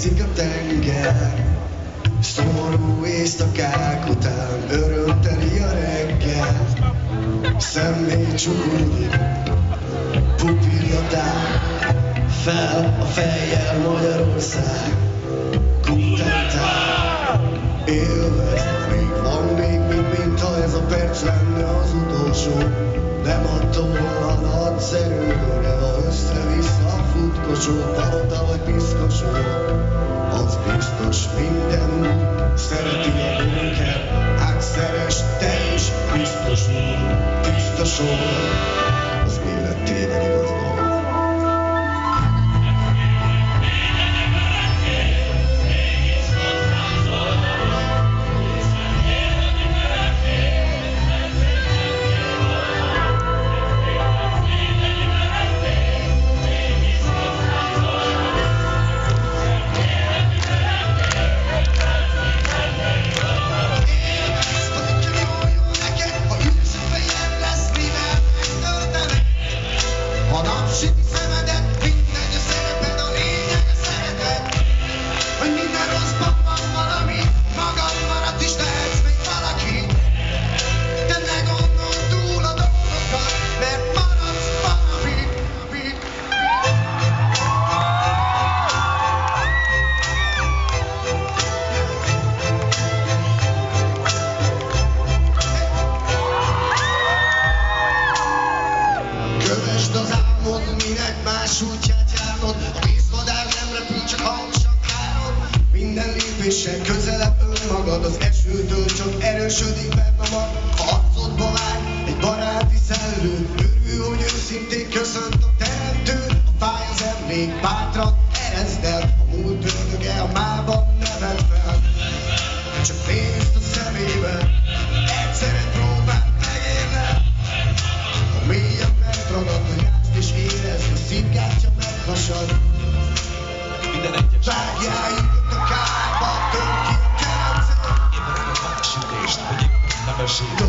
Fekszik a tenger, szomorú éjszakák után örömteli a reggel. Szemnél csukódik, pupillatán, fel a fejjel Magyarország, kontemplál, élvez, még van még mintha ez a perc lenne az utolsó. Nem adta volna nagyszerűre, ha össze-vissza a futkosó, palota vagy piszkosó. Az biztos minden szereti a bunker, hát szeres te is biztosul, biztosul. Az élet tényleg igaz van. Más útját járnod, a vízvadár nem repül, csak hangosan károd. Minden lépéssel közelebb önmagad, az esőtől csak erősödik benne a mag. Ha arcodba vág egy baráti szellő, örül, hogy őszintén köszönt a teremtő. A fáj az emlék, bátran erezd el, a múlt ördöge a mában nevet fel. Csak nézd a szemébe, egyszerre próbáld megérni. A mélyen megragad, hogy és érezd, a szívgátja meghasad. Minden egyes vágjáig a kárba, tör ki a kerencet. Éppen a sütést, hogy éppen nem esik.